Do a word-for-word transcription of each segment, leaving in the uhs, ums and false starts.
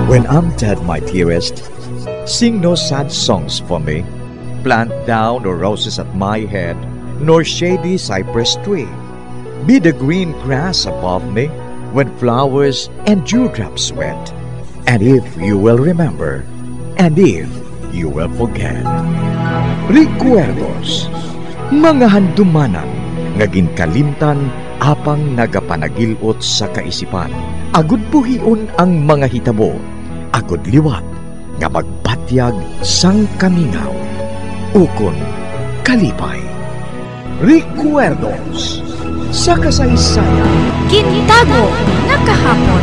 When I'm dead, my dearest, sing no sad songs for me. Plant down no roses at my head, nor shady cypress tree. Be the green grass above me when flowers and dewdrops wet. And if you will remember, and if you will forget. Recuerdos, mga handumanan, ngaging kalimtan, apang nagapanagilot sa kaisipan. Agud buhion ang mga hitabo, agud liwat, nga magpatyag sang kamingaw. Ukon kalipay. Recuerdos sa kasaysayan. Gintago nga kahapon.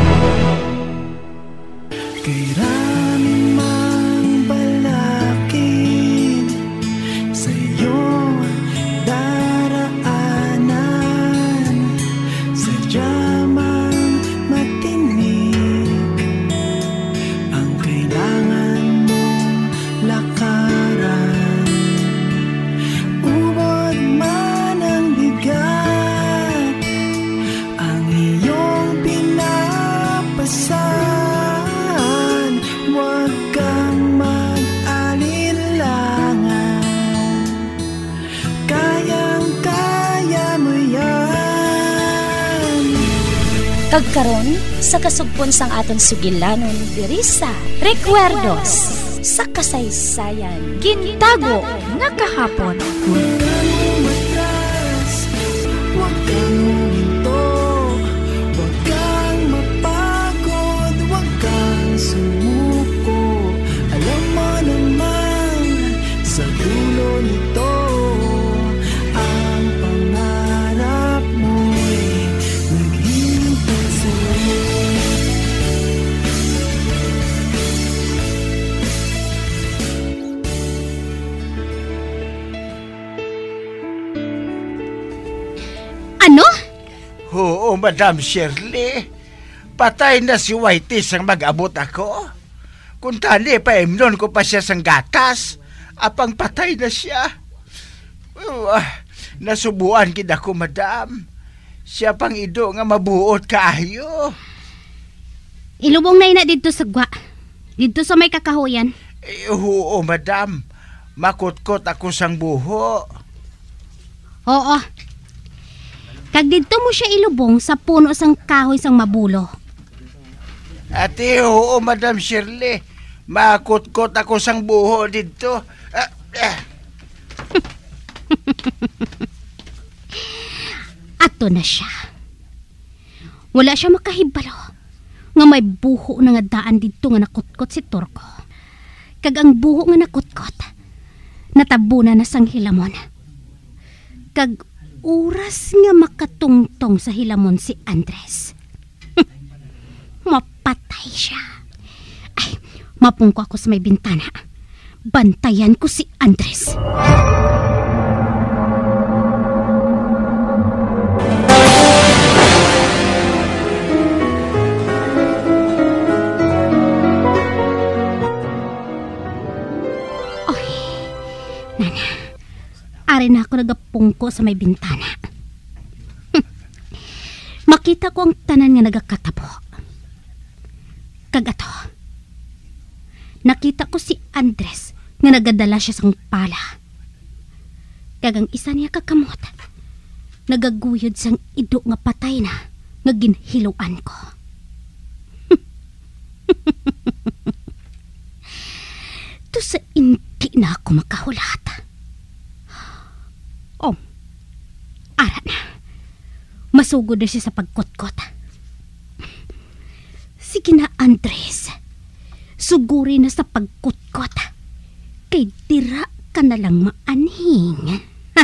Kay raming mang balakid sa iyong daraanan, sadya mang matinik ang kailangan mong lakaran. Ubod man ang bigat ang iyong pinapasan. Huwag kang mag-alinlangan, kayang-kaya mo yan. Kagkaron sa kasugpon sang aton sugilanon diri sa Recuerdos sa kasaysayan. Gintago nga kahapon. Huwag kang umatras, huwag kang huminto, huwag kang mapagod, huwag kang sumuko. Alam mo naman, sa dulo nito, ang pangarap mo'y naghihintay sa'yo. Ano? Oo, Madam Shirley. Patay na si Whitey sang mag-abot ako. Kung tali pa imnon ko pa siya sang gatas, apang patay na siya. Uh, nasubuan gid ako, Madam. Siya pang ido nga mabuot kaayo. Ilubong na ina dito sa gwa. Dito sa may kakahuyan. Eh, oo, Madam. Makutkot ako sang buho. Oo. Kag dito mo siya ilubong sa puno sang kahoy sang mabulo. Ate, oo, Madam Shirley. Makutkot ako sang buho dito. Ah, ah. Ato na siya. Wala siya makahibalo nga may buho na nga daan dito nga nakutkot si Turko. Kag ang buho nga nakutkot, natabunan na sang hilamon. Kag oras nga makatungtong sa hilamon si Andres. Mapatay siya. Ay, mapungko ako sa may bintana. Bantayan ko si Andres. Oy, Nana, ari na ako nagapungko sa may bintana. Makita ko ang tanan nga nagakatabo. Kagato, nakita ko si Andres nga nagadala siya sang pala. Kagang isa niya kakamot, nagaguyod sang ido nga patay na nga ginhiluan ko. To sa hindi na ako makahulat. Oh, ara na. Masugod na siya sa pagkotkot. Sige na, Andres. Suguri na sa pagkotkot. Kay tira ka na lang maanhing.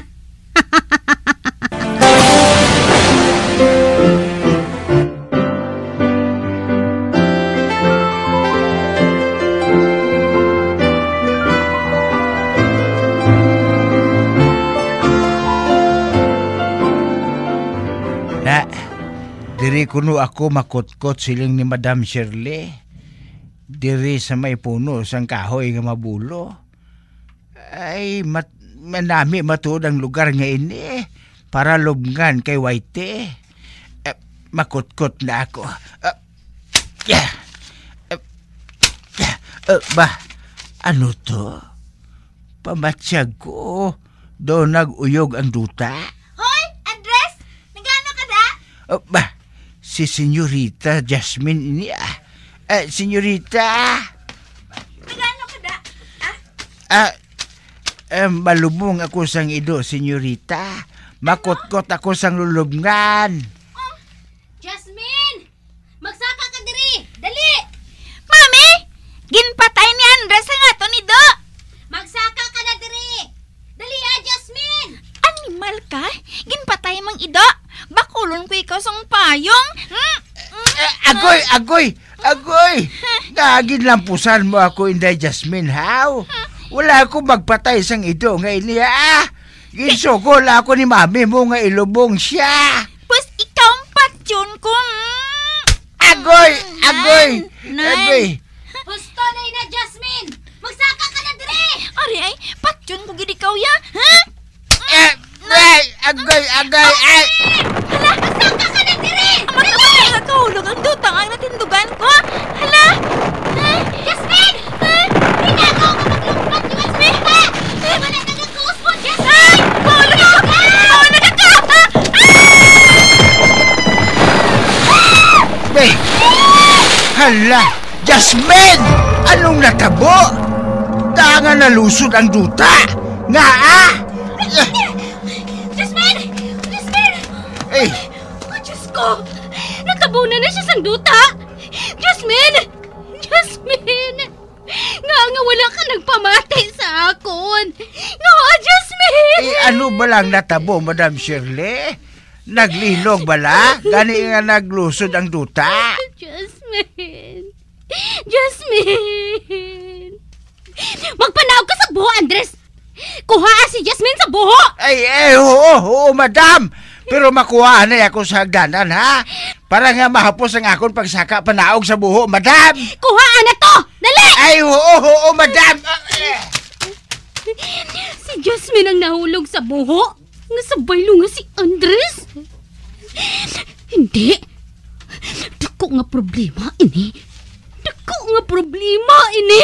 Na, diri kuno ako makutkot siling ni Madam Shirley. Diri sa may puno sang kahoy nga mabulo. Ay, mat, manami matuod ang lugar nga ini para lubngan kay Whitey. Uh, makutkot na ako. Uh, yeah. uh, Uh, ba, ano to? Pamatsyag ko. Doon nag-uyog ang duta. Hoy, Andres! Nagano ka da? Uh, ba, si Senyorita Jasmine ini ah. Uh, Senyorita! Nagano ka da? Ah? Ah, uh, malubong ako sang ido, Senyorita. Makotkot ako sang lulubngan. Oh, Jasmine! Magsaka ka diri! Dali! Mami! Ginpatay ni Andres ang ato ni Do! Magsaka ka na diri! Dali ah, Jasmine! Animal ka? Ginpatay mang ido? Bakulon ko ikaw sang payong? Hmm? Uh, agoy, agoy, agoy! Nagin lampusan mo ako, Inday Jasmine, how? Wala ako magpatay sang ido ngayon niya ah! Ginsukol ako ni mami mo nga ilubong siya. Pues ikaw ang patsyon ko. Mm. Agoy! Agoy! Nan. Agoy! Husto na na, Jasmine! Magsaka ka na dire! Ari ay, patsyon ko gid ikaw ya. Ha? Eh, ay, agoy, agoy, ay! Hala, magsaka ka na dire! Amang kapag nakahulog ang dutang ang natindugan ko. Hala! Ha? Jasmine! Ha? Hinagaw ka maglumpat, Jasmine! Ha? Wala ka nagkaus mo, Jasmine! Mahulog ako! Mahulog ako! Bay! Hala! Jasmine! Anong natabo? Tanga nalusod ang duta! Nga ah! Jasmine! Jasmine! Eh, Oh, Diyos ko! Natabunan na siya sang duta! Jasmine! Jasmine! Nga nga wala ka nagpamatay sa akon! Nga, Jasmine! eh ano ba lang natabo, Madam Shirley? Naglilog bala? Gani nga naglusod ang duta? Jasmine! Jasmine! Magpanaog ka sa buho, Andres! Kuha si Jasmine sa buho! Ay, eh, oo, oo, madam. Pero makuha na ako sa hagdanan, ha? Para nga mahapos ang akong pagsaka panaog sa buho, madam. Kuha na to! Dali! Ay, oo, oo, madam. Ah, eh. Si Jasmine ang nahulog sa buho. Nasabay lo nga si Andres. Hindi. Dako nga problema ini. Dako nga problema ini.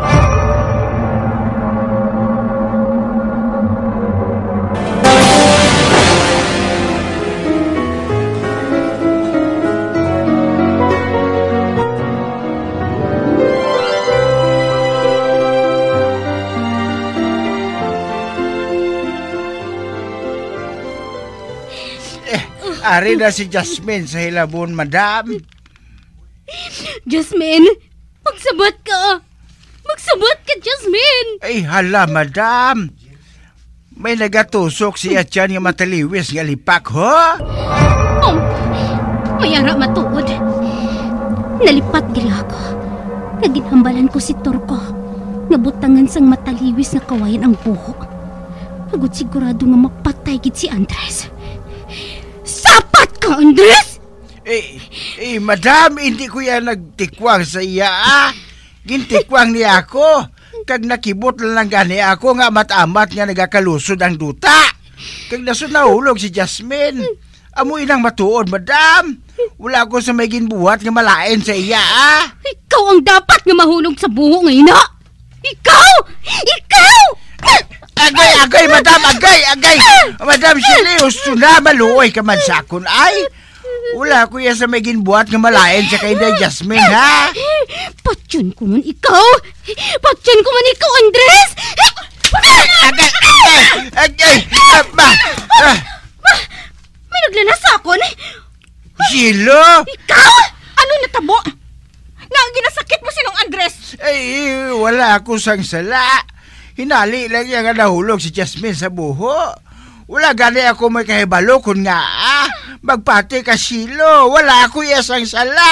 Ari na si Jasmine sa hilabon, madam. Jasmine, magsabat ka. Magsabat ka, Jasmine. Ay, hala, madam. May nagatusok siya dyan nga mataliwis nga lipak, ho? Oh, mayara matuod. Nalipat gili ako. Naginhambalan ko si Torko. Nabutangan sang mataliwis nga kawayan ang buho. Agud sigurado nga mapatay gid si Andres. Sapat ka, Andres! Eh, eh, madam, hindi ko yan nagtikwang sa iya, ah. Gintikwang niya ako. Kag nakibot lang gani ako nga mat-amat nga nagakalusod ang duta. Kag nasod nahulog si Jasmine. Amoy nang matuod, madam. Wala ko sa may ginbuhat nga malain sa iya, ah. Ikaw ang dapat nga mahulog sa buho ngayon, ha? Ikaw! Ikaw! Agay, agay, madam, agay, agay. Madam Shirley, gusto na maluoy ka man sa akon, ay. Wala ko yan sa may ginbuhat nga malain sa kay Jasmine, ha? Patsyon ko man ikaw! Patsyon ko man ikaw, Andres! Agay, agay, agay, ah, ma, ah, May naglanasakon! Silo! Ikaw! Ano natabo? Nga ang ginasakit mo sinong Andres? Ay, wala ako sang sala. Hinali lang yan nga nahulog si Jasmine sa buho. Wala gani ako may kahibalo kung nga ah, magpati ka Silo. Wala ako yasang sala.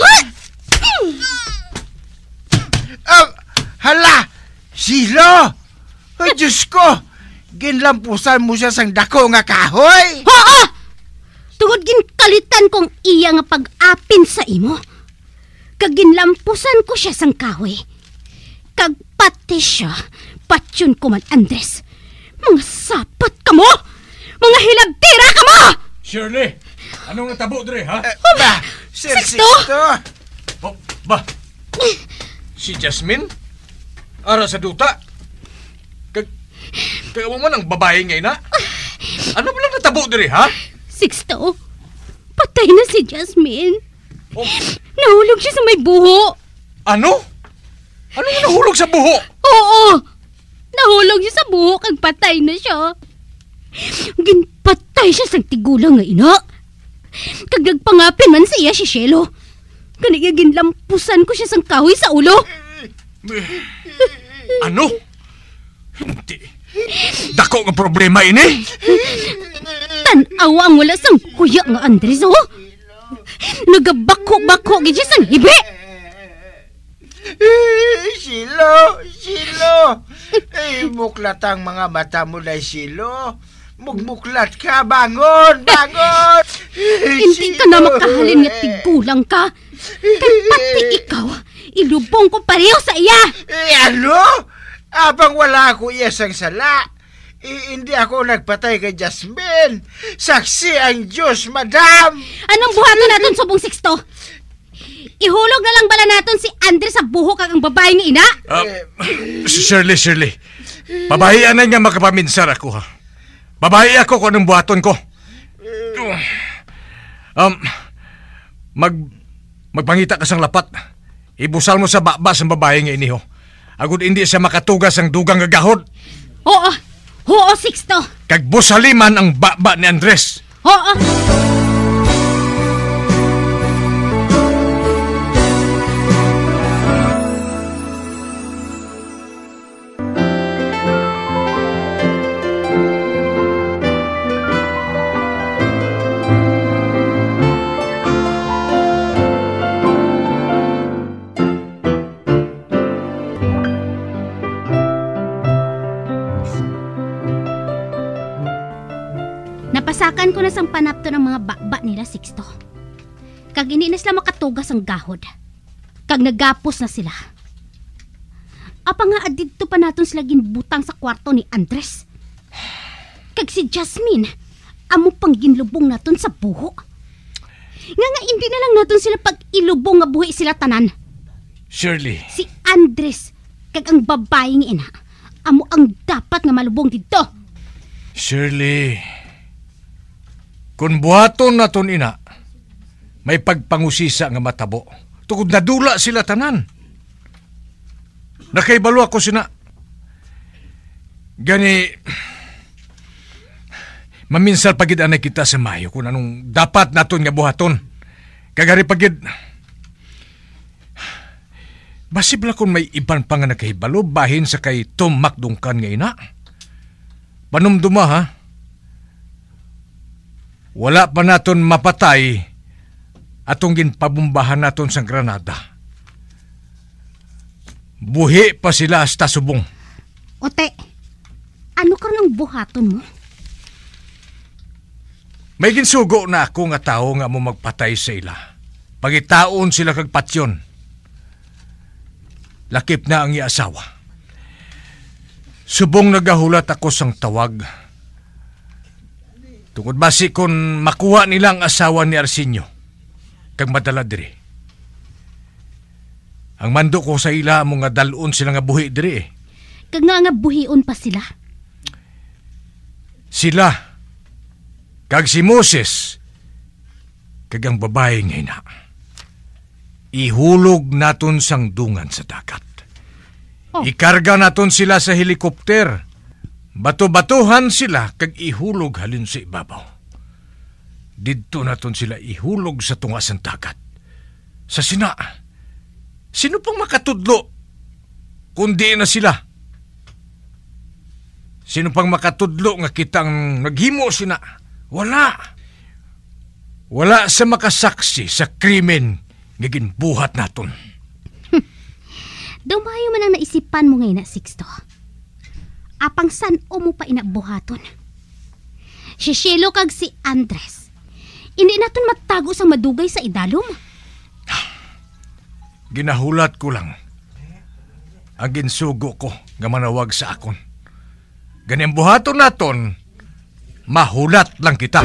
Oh, hala! Silo! Oh, Diyos ko! Ginlampusan mo siya sang dako nga kahoy! Oo! Tungod ginkalitan kong iya nga pag-apin sa imo. Kag ginlampusan ko siya sang kahoy. Kag pati siya, patsyon ko man, Andres. Mga sapat ka mo! Mga hilabtira ka mo! Shirley, anong natabo dre, ha? Uh, ba, Sir Sixto? Sixto? Oh, ba? Si Si Jasmine? Ara sa duta? Kag... Kaya mo man ang babae ngayon, ha? Ano ba lang natabo diri, ha? Sixto, patay na si Jasmine. Oh. Nahulog siya sa may buho. Ano? Ano nga nahulog sa buho? Oo, nahulog siya sa buho kag patay na siya. Ginpatay siya sa tigulang nga ina. Kag nagpangapin man siya si Shelo. Kaniya ginlampusan ko siya sang kahoy sa ulo. Ano? Hindi. Dako nga problema ini. Tanawa ang wala sang kuya nga Andres, oh. Nagabako-bako gid siya sang hibi. Silo, Silo. Eh, muklat ang mga mata mo na, Silo. Mugmuklat ka, bangon, bangon. Hindi ka na makahalin nga tigulang ka. Kay pati ikaw, ilubong ko pareho sa iya. Eh, ano? Abang wala ako iyasang sala. Eh, hindi ako nagpatay kay Jasmine. Saksi ang Diyos, madam. Anong buhaton naton subong Sixto? Ihulog na lang bala naton si Andres sa buho kag ang babae nga ina? Uh, Shirley, Shirley. Pabahianan nga makapaminsar ako, ha? Babae ako kung anong buhaton ko. Um, mag, magpangita ka sang lapat. Ibusal mo sa babas ang babae nga iniho. Agud hindi siya makatugas ang dugang gagahod. Oo, oo, Sixto. Kag busaliman ang baba ni Andres. Oo. Napasakan ko na sang panapto ng mga baba nila, Sixto. Kag hindi na sila makatugas ang gahod. Kag nagapos na sila. Apa nga adito pa naton sila ginbutang sa kwarto ni Andres. Kag si Jasmine, amo pang ginlubong naton sa buho. Nga nga hindi na lang naton sila pag ilubong nga buhi sila tanan. Shirley. Si Andres, kag ang babaeng ina, amo ang dapat nga malubong dito. Shirley. Kung buhaton naton ina, may pagpangusisa nga matabo. Tukod nadula sila tanan. Nakaibalo ako sina. Gani, maminsal pagid anay kita sa mayo kung anong dapat naton nga buhaton. Kagari pagid, basibla kung may iban pa nga nakahibalo bahin sa kay Tom Macdungkan nga ina. Panumduma, ha? Wala pa naton mapatay atong ginpabumbahan naton sa Granada. Buhi pa sila hasta subong. Ote, ano ka nang buhaton mo? May ginsugo na ako nga tao nga mo magpatay sa ila. Pagitaon sila kag patsyon. Lakip na ang iasawa. Subong nagahulat ako sang tawag. Tungod basi kung makuha nila ang asawa ni Arsenio, kag madala diri. Ang mando ko sa ila mo nga dalon sila nga buhi diri. Kag nga nga buhion pa sila. Sila, kag si Moses, kag ang babae nga ina. Ihulog naton sang dungan sa dagat. Oh. Ikarga naton sila sa helikopter. Bato-batuhan sila kag ihulog halin sa ibabaw. Didto naton sila ihulog sa tunga sang dagat. Sa sina, sino pang makatudlo kundi na sila? Sino pang makatudlo nga kitang naghimo sina? Wala. Wala sa makasaksi sa krimen nga ginbuhat naton. Hm. Dumayo man ang naisipan mo ngayon na, Sixto. Apang san o mo pa inabuhaton? Si Shelo kag si Andres. Hindi naton matago sa madugay sa idalom. Ginahulat ko lang. Ang ginsugo ko nga manawag sa akon. Ganyan buhaton naton, mahulat lang kita.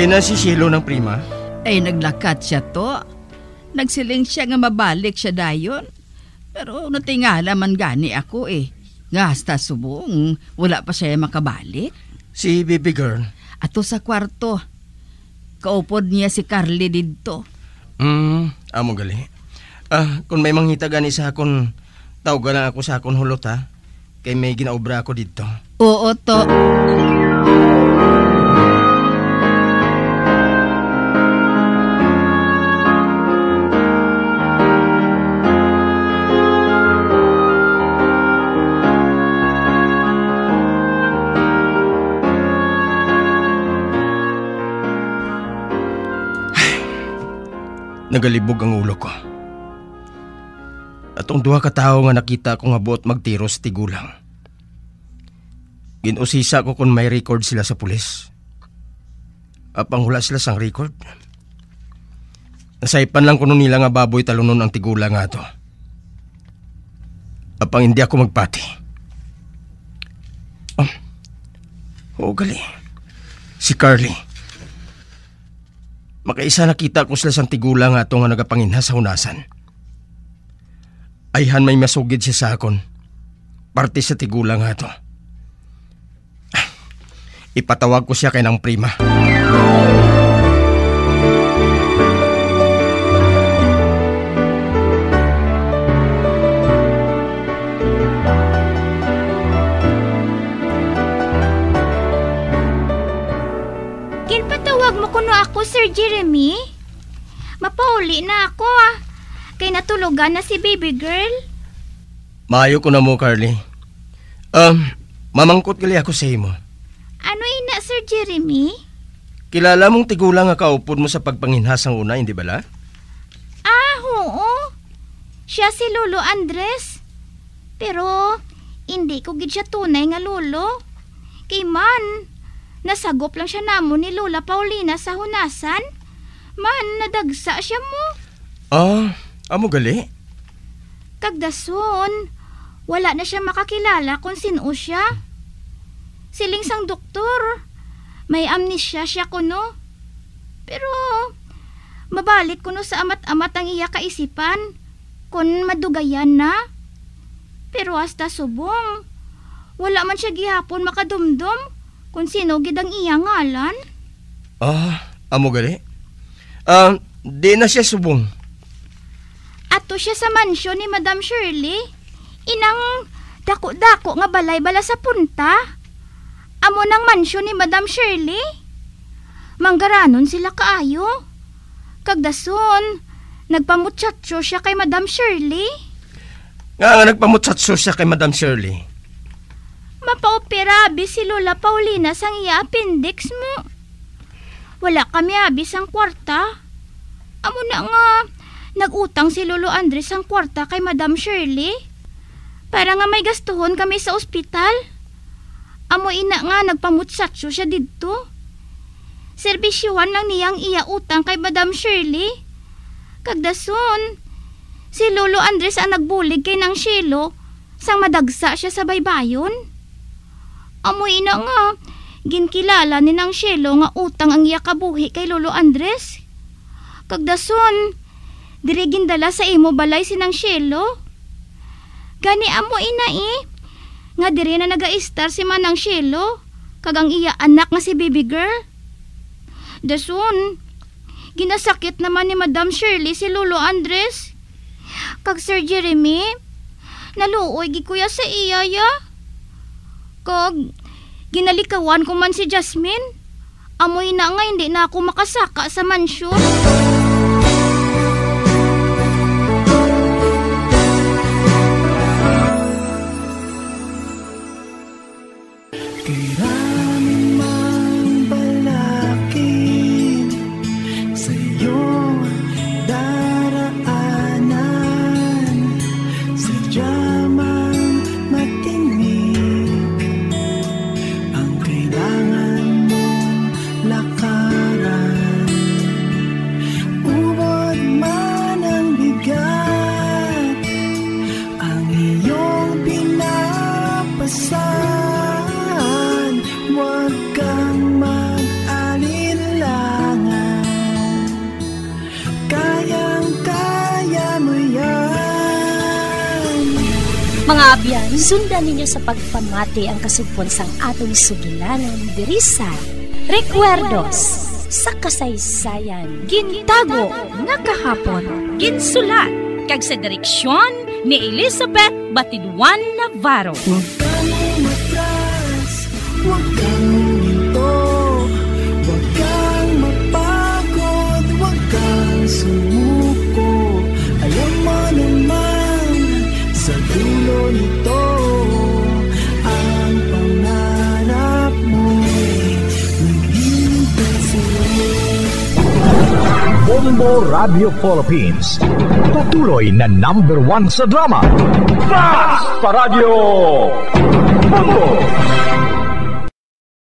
Di na si Shilo ng prima? Ay naglakat siya to. Nagsiling siya nga mabalik siya dayon. Pero natingala man gani ako eh. Nga hasta subong, wala pa siya makabalik. Si baby girl? Ato sa kwarto. Kaupod niya si Carly didto. Hmm, amo gali. Ah, kung may manghita gani sa akon, tawag lang ako sa akon hulot ha. Kay may ginaobra ako didto. Oo to. Nagalibog ang ulo ko. Atong duha ka tao nga nakita ko nga buot magtiros tigulang. Ginusisa ko kung may record sila sa pulis. Apang hula sila sang record. Nasaipan lang kuno nila nga baboy talunon ang tigulang nga to. Apang hindi ako magpati. Oh, oo gali. Si Carly. Makaisa nakita ko sila sang tigula nga ito nga nagapanginha sa hunasan. Ayhan may masugid siya sa akon. Parte sa tigula nga ito. Ipatawag ko siya kay nang prima. Kinpatawag mo kuno ako, Sir Jeremy? Mapauli na ako ah. Kay natulugan na si baby girl. Maayo ko na mo, Carly. Um, mamangkot gali ako sa imo. Ano ina, Sir Jeremy? Kilala mong tigulang nga kaupod mo sa pagpanginhasang una, hindi bala? Ah, oo. Siya si Lolo Andres. Pero, hindi ko gid siya tunay nga lolo. Kay man, nasagop lang siya namo ni Lola Paulina sa hunasan. Man, nadagsa siya mo. Ah, amo gali? Kagdason, wala na siya makakilala kung sino siya. Siling sang doktor, may amnesia siya kuno. Pero, mabalik kuno sa amat-amat ang iya kaisipan kung madugayan na. Pero hasta subong, wala man siya gihapon makadumdum kung sino gid ang iya ngalan. Ah, amo gali? Ah, di na siya subong. Ato siya sa mansyon ni Madam Shirley. Inang dako-dako nga balay bala sa punta. Amo ng mansyon ni Madam Shirley. Manggaranon sila kaayo. Kagdason, nagpamutsatso siya kay Madam Shirley. Nga nga nagpamutsatso siya kay Madam Shirley. Mapaopera abi si Lola Paulina sang iya appendix mo. Wala kami abi sang kwarta. Amo na nga, nagutang si Lolo Andres sang kwarta kay Madam Shirley. Para nga may gastuhon kami sa ospital. Amo ina nga nagpamutsatso siya didto. Serbisyuhan lang niyang iya utang kay Madam Shirley. Kagdason, si Lolo Andres ang nagbulig kay nang Shilo sang madagsa siya sa baybayon. Amo ina nga, ginkilala ni nang Shilo nga utang ang iya kabuhi kay Lolo Andres. Kagdason, diri gindala sa imo balay si nang Shilo. Gani amo ina eh. Nga diri na naga-star si Manang Shilo, kag ang iya anak nga si baby girl. Dason, ginasakit naman ni Madam Shirley si Lolo Andres. Kag Sir Jeremy, naluoy gi kuya sa iya ya. Kag ginalikawan ko man si Jasmine. Amoy na nga hindi na ako makasaka sa mansyon. Kiramang balakid sa iyong daraanan, sadyamang matinig ang kailangan mong lakaran. Mga abyan, sundan ninyo sa pagpamati ang kasugpon sang atong sugilanon diri sa Recuerdos sa kasaysayan. Gintago nga kahapon. Ginsulat kag sa direksyon ni Elizabeth Batiduan Navarro. Huwag kang umatras, huwag kang huminto, huwag kang mapagod, huwag kang sumuko. Alam mo naman, sa dulo nito, ang pangarap mo'y naghihintay sa'yo. Bombo Radio Philippines, patuloy na number one sa drama. Mas Paradyo Bombo!